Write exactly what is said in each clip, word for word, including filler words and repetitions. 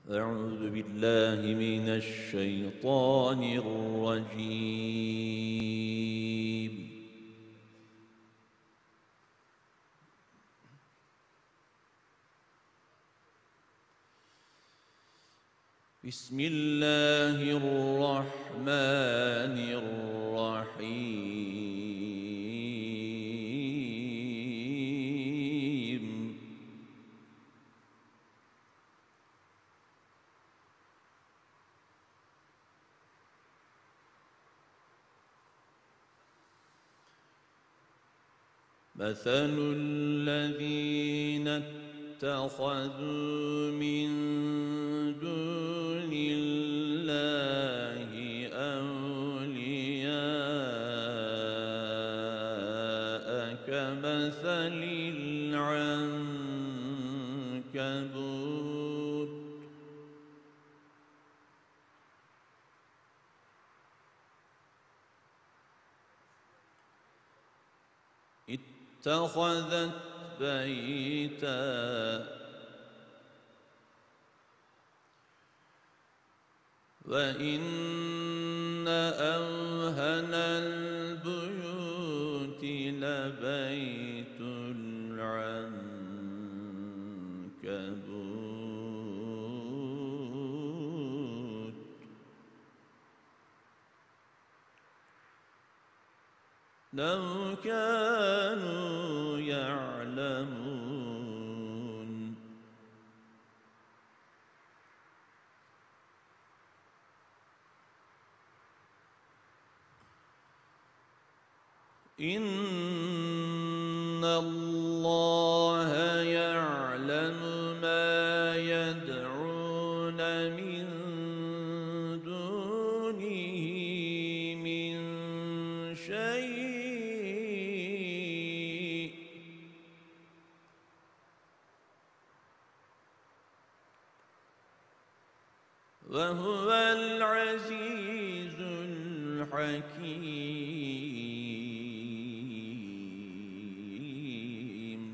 أعوذ بالله من الشيطان الرجيم. بسم الله الرحمن الرحيم. مثل الذين اتخذوا من دون الله أولياء كمثل العنكبوت اتخذت بيتا وإن أوهن البيوت لبيت العنكبوت لو كانوا يعلمون. إن الله يعلم ما يدعون من دونه من شيء وهو العزيز الحكيم.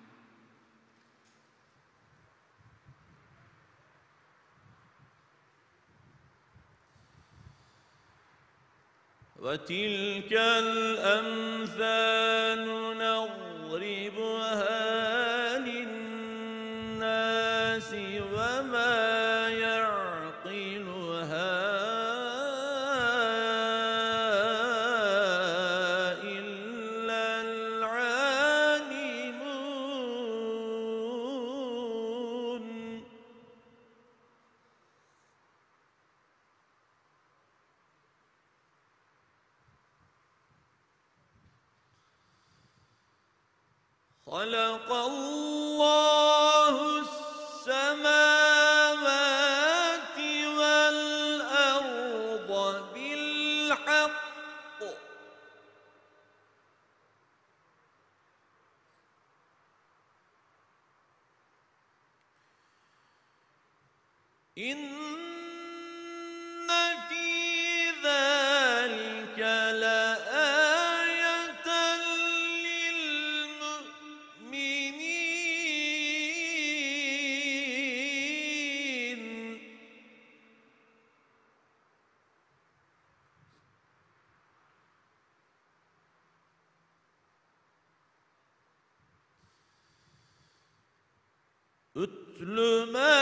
وتلك الأمثال نضربها للناس وما يعقلها إلا العالمون. خلق الله السماوات والأرض بالحق إن في ذلك لآية للمؤمنين. اتل ما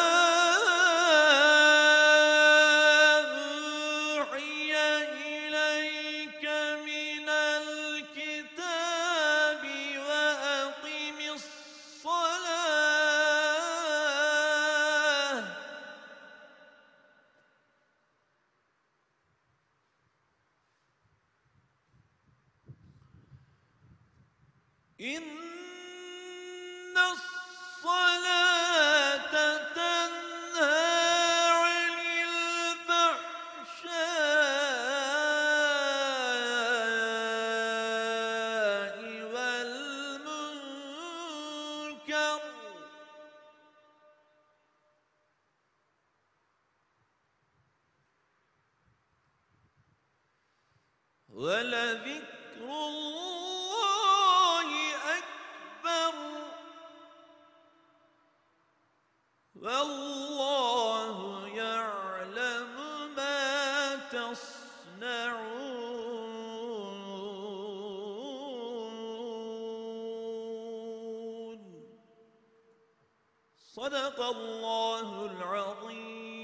أوحي إليك من الكتاب وأقم الصلاة إن الصلاة تنهى عن الفحشاء والمنكر ولذكر الله أكبر والله تصنعون صدق الله العظيم.